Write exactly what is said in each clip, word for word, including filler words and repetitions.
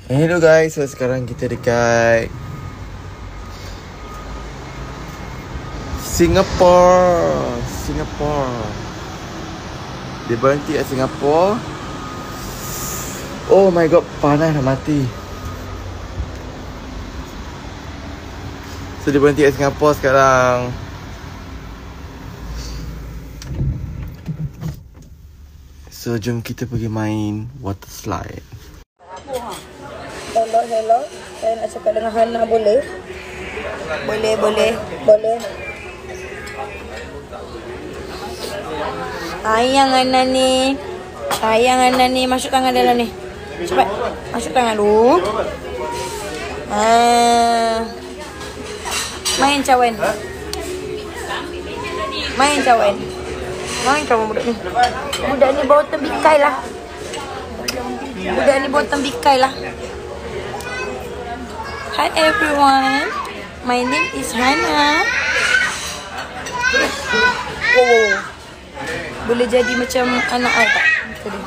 Hello guys, so sekarang kita dekat Singapore. Singapore. Dia berhenti kat Singapore. Oh my god, panas dah mati. So dia berhenti kat Singapore sekarang. So jom kita pergi main water slide. Hello, hello. Saya nak cakap dengan Hana, boleh? Boleh, boleh, boleh. Sayang Hana ni. Sayang Hana ni. Masuk tangan dalam ni. Cepat. Masuk tangan dulu. Ah. Main cawan. Main cawan. Main cawan budak ni. Budak ni bawa tembikai lah. Budak ni bawa tembikai lah. Hi everyone, my name is Hana. Oh, boleh jadi macam anak I tak? Tadi.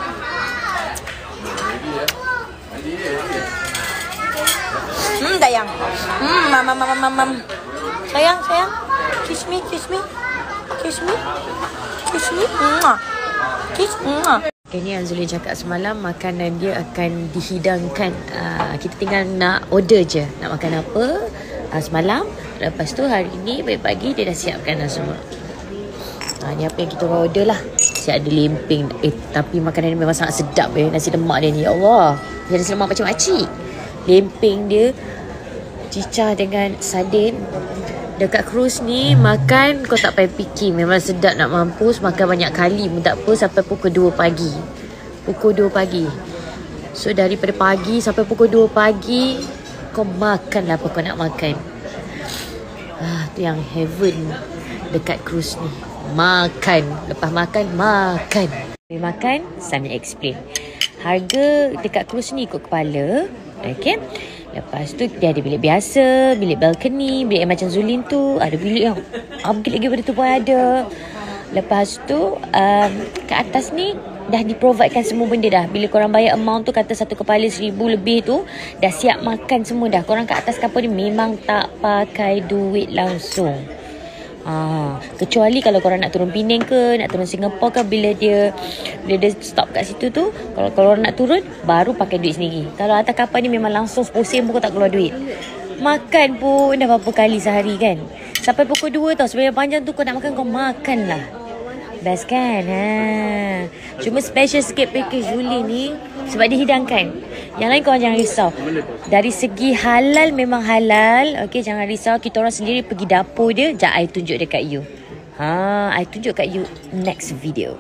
Hmm, sayang. Hmm, mam, mam, mam, mam, mam. Sayang, sayang. Kiss me, kiss me, kiss me, kiss me. Mwah. Kiss, mwah. Ini yang Zulin cakap semalam, makanan dia akan dihidangkan. Uh, kita tinggal nak order je nak makan apa uh, semalam. Lepas tu hari ni pagi-pagi dia dah siapkan dah semua. Uh, ni apa yang kita orang order lah. Siap ada lempeng. Eh tapi makanan dia memang sangat sedap eh. Nasi lemak dia ni, ya Allah. Dia nasi lemak macam makcik. Lempeng dia cicah dengan sardin. Dekat cruise ni makan kau tak payah fikir, memang sedap nak mampus. Makan banyak kali pun tak apa sampai pukul dua pagi. Pukul dua pagi. So daripada pagi sampai pukul dua pagi kau makanlah apa kau nak makan. Ah, tu yang heaven dekat cruise ni. Makan, lepas makan makan. Lepas makan sambil explain. Harga dekat cruise ni ikut kepala. Okay. Lepas tu dia ada bilik biasa, bilik balcony, bilik yang macam Zulin tu. Ada bilik yang upgrade lagi pada tu pun ada. Lepas tu um, kat atas ni dah diprovidekan semua benda dah. Bila korang bayar amount tu kata satu kepala seribu lebih tu, dah siap makan semua dah. Korang kat atas kapal ni memang tak pakai duit langsung. Ah, kecuali kalau korang nak turun Penang ke, nak turun Singapore ke, bila dia bila dia stop kat situ tu, kalau kalau nak turun baru pakai duit sendiri. Kalau atas kapal ni memang langsung sepuluh sen pun kau tak keluar duit. Makan pun dah berapa kali sehari kan. Sampai pukul dua tau, sebenarnya panjang tu kau nak makan kau makan lah. Best kan? Ha. Cuma special sikit package Zulin ni sebab dia hidangkan. Yang lain korang jangan risau. Dari segi halal memang halal. Okey, jangan risau. Kita orang sendiri pergi dapur dia. Sekejap I tunjuk dekat you. Ha, I tunjuk kat you next video.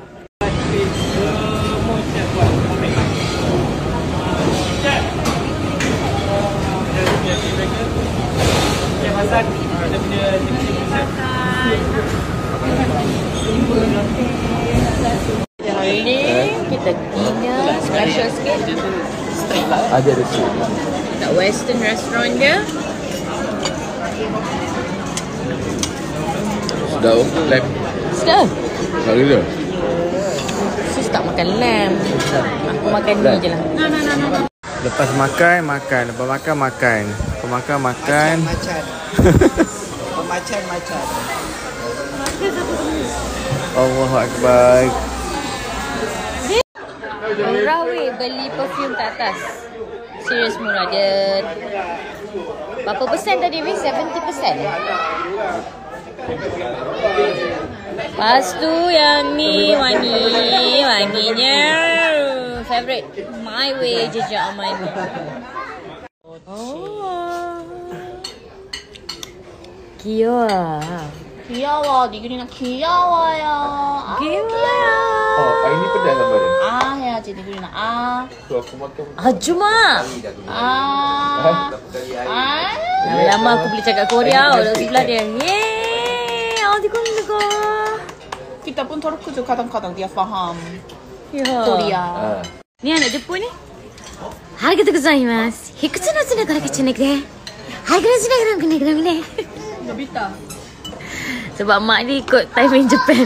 Hari ni kita dinner special sikit. Ada ada sini. Kat western restaurant dia. Sudah oh, lamb. Sedap. Tak ada. Sis tak makan lamb. Aku makan ni je lah. Lepas makan, makan. Lepas makan, makan. Lepas makan, makan. Macan. Macan-macan. Allahu Akbar. Murah weh beli perfume kat atas. Serius murah dia. Berapa persen tadi weh? tujuh puluh persen. Lepas tu yang ni wangi. Wanginya favorite. My way jejak Aman. Oh. Kia. 귀여워. 니그리나 귀여워요. 아, Kia. Oh, air ni pedas apa dia? 아 해야지 니그리나 아. Tu aku makan. Ajuma. 아. 아. Lama-lama aku boleh cakap Korea. Orang sebelah dia. Yeay. Oh, tiga tiga. Kita pun Turkcu kadang-kadang dia faham Ya. Korea. Ni anak Jepun ni. Arigatou gozaimasu. Hikutsu no tsuno kara kichune de. Arigatou gozaimasu kene kene ne. Nobita. Sebab mak ni ikut time in Japan.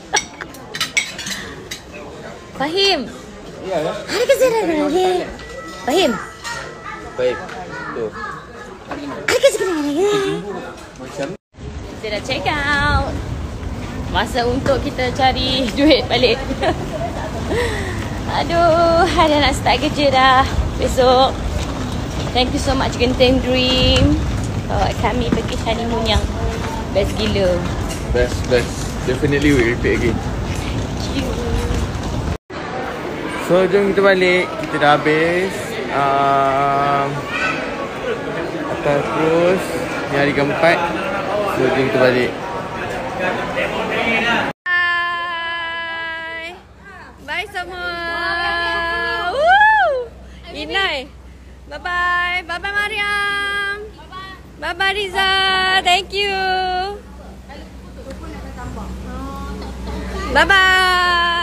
Fahim. Ya lah. Arigatou gozaimasu. Fahim? Baik. Tu. Kita dah check out. Masa untuk kita cari duit balik. Aduh, dah nak start kerja dah besok. Thank you so much Genting Dream. Bawa kami pergi honeymoon yang best gila. Best, best. Definitely we repeat again. Thank you. So, jom kita balik. Kita dah habis. Um, atas terus. Ni hari keempat. So, jom kita balik. Bye. Bye semua. Woo! Inai. Bye-bye. Bye-bye Mariam. Bye-bye Riza. Thank you. Bye-bye.